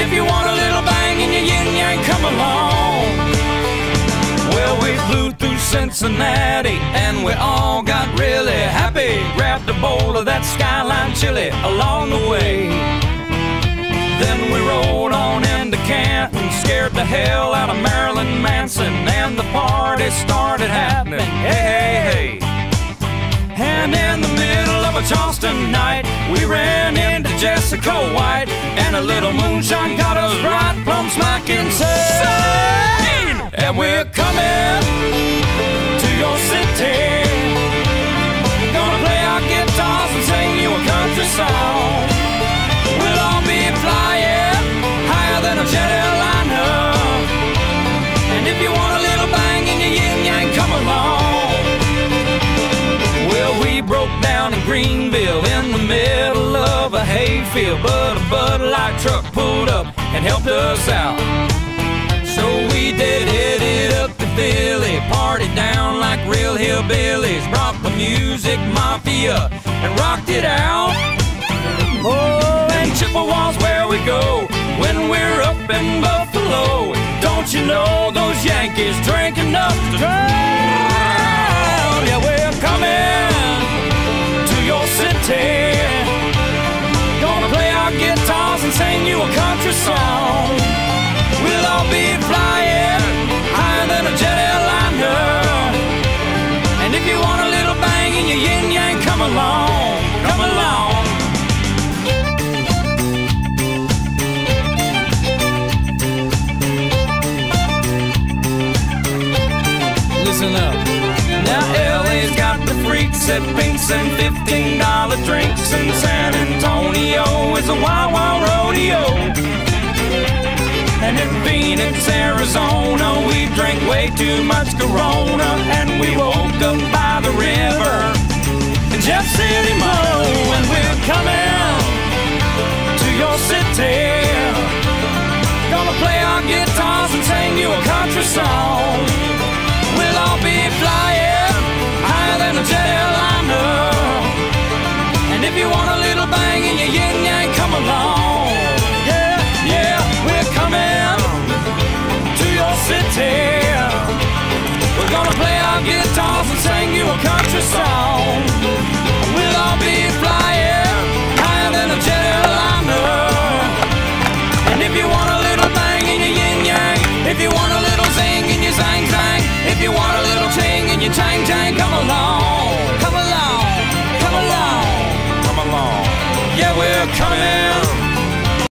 if you want a little bang in your yin yang, come along. Well, we flew through Cincinnati and we all got really happy. Grabbed a bowl of that Skyline chili along the way. Then we rode on into Canton, scared the hell out of Marilyn Manson, and the party started happening. Hey, hey, hey. And in the middle of a Charleston night, we ran into Jessica White, and a little moonshine got us right plumb smack insane. And we're coming to your city, gonna play our guitars and sing you a country song. We'll all be flying higher than a jet airliner, and if you want a little bang in your yin yang, come along. Well, we broke down in Greenville in the middle of a hayfield, but a Bud Light truck pulled up and helped us out. So we did headed up to Philly, partied down like real hillbillies, brought the music mafia and rocked it out. Oh, and Chippewa's where we go when we're up in Buffalo. Don't you know those Yankees drink enough to drown? Yeah, we're coming to your city, gonna play our guitars and sing you a country song. We'll all be flying higher than a jet airliner, and if you want a little bang in your yin yang, come along, come along. Listen up. Now LA's got the freaks at pinks and $15 drinks, and San Antonio is a wild, wild rodeo. And in Phoenix, Arizona, we drank way too much Corona, and we woke up by the river in Jeff City, Mo. And we're coming to your city, gonna play our guitars and sing you a country song. We'll all be flying higher than a jet airliner, and if you want a little bang in your yin yang, come along. Yeah, yeah, we're coming to your city, we're gonna play our guitars and sing you a country song.